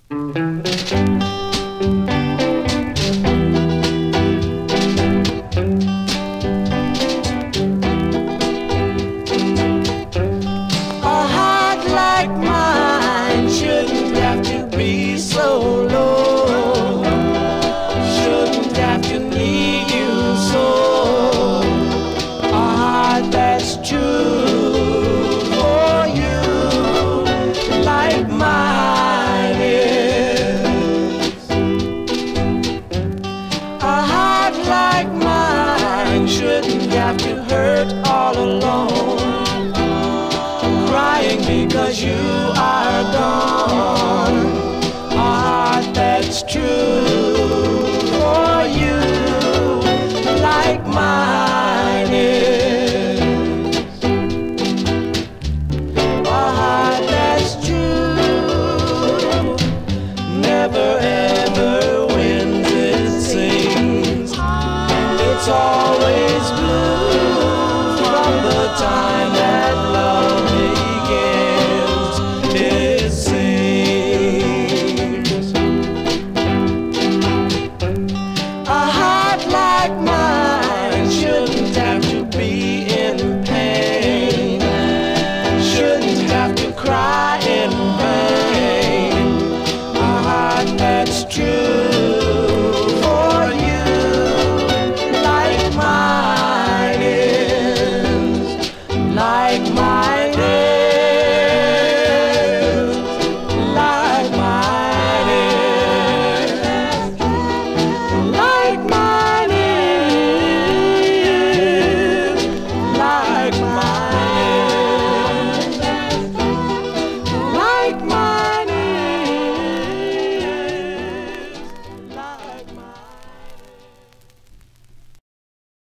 Shouldn't have to hurt all alone, crying because you are gone. A heart that's true for you, like mine is. A heart that's true never ever wins, it seems. It's always blue from the time that love begins, it seems. A heart like mine shouldn't have to be in pain, shouldn't have to cry in vain. A heart that's true for you, like mine is, like mine is, like mine is, like mine is, like mine is, like mine is, like mine.